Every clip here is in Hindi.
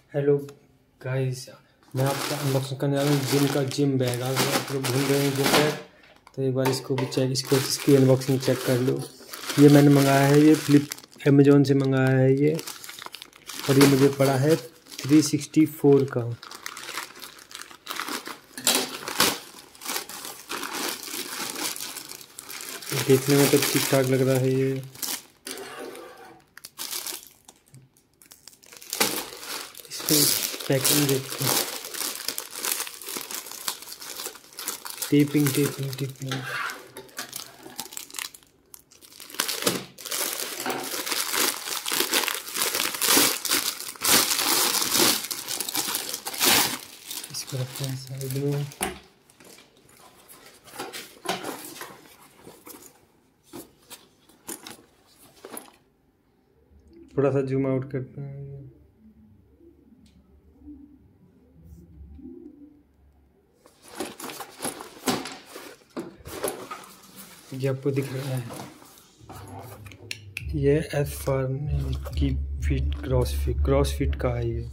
हेलो गाइस, मैं आपका अनबॉक्सिंग करने वाला हूँ जिम बैग। अगर आप लोग ढूंढ रहे हैं जिम बैग तो एक बार इसको भी इसकी अनबॉक्सिंग चेक कर लो। ये मैंने मंगाया है, ये अमेज़ॉन से मंगाया है ये, और ये मुझे पड़ा है 364 का। देखने में तो ठीक ठाक लग रहा है ये। इसमें पैकिंग देखते हैं। टेपिंग इसको रखते हैं साइड में। थोड़ा सा जूम आउट करते हैं। ये आपको दिख रहा है, ये एफ फार्म की क्रॉसफिट का है। ये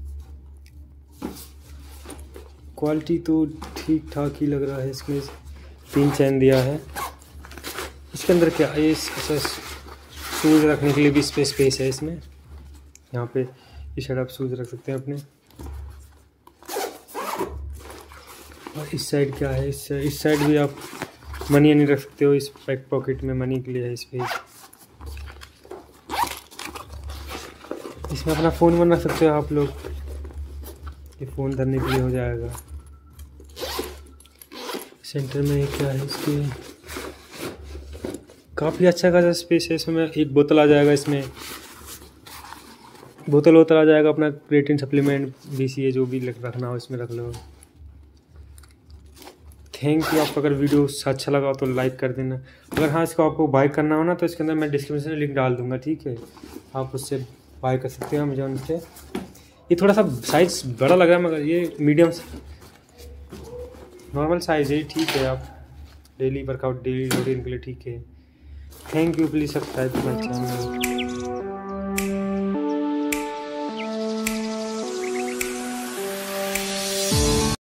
क्वालिटी तो ठीक ठाक ही लग रहा है। इसमें 3 चैन दिया है। इसके अंदर क्या है, ऐसा शूज़ रखने के लिए भी स्पेस है इसमें। यहाँ पे इस साइड आप शूज़ रख सकते हैं अपने। और इस साइड क्या है, इस साइड भी आप मनी नहीं रख सकते हो। इस बैक पॉकेट में मनी के लिए है स्पेस। इसमें अपना फ़ोन वोन रख सकते हो आप लोग, ये फ़ोन धरने के लिए हो जाएगा। सेंटर में क्या है, इसके काफ़ी अच्छा खासा स्पेस है। इसमें एक बोतल आ जाएगा, इसमें बोतल आ जाएगा। अपना क्रिएटिन सप्लीमेंट BCA जो भी रखना हो इसमें रख लो। Thank you. आपको अगर वीडियो अच्छा लगा हो तो लाइक कर देना। अगर हाँ इसको आपको बाय करना हो ना तो इसके अंदर मैं डिस्क्रिप्शन में लिंक डाल दूंगा, ठीक है। आप उससे बाय कर सकते हो अमेज़ॉन से। ये थोड़ा सा साइज़ बड़ा लग रहा है मगर ये मीडियम नॉर्मल साइज़ है, ठीक है। आप डेली वर्कआउट डेली रूटीन के लिए ठीक है। Thank you. Please subscribe my channel.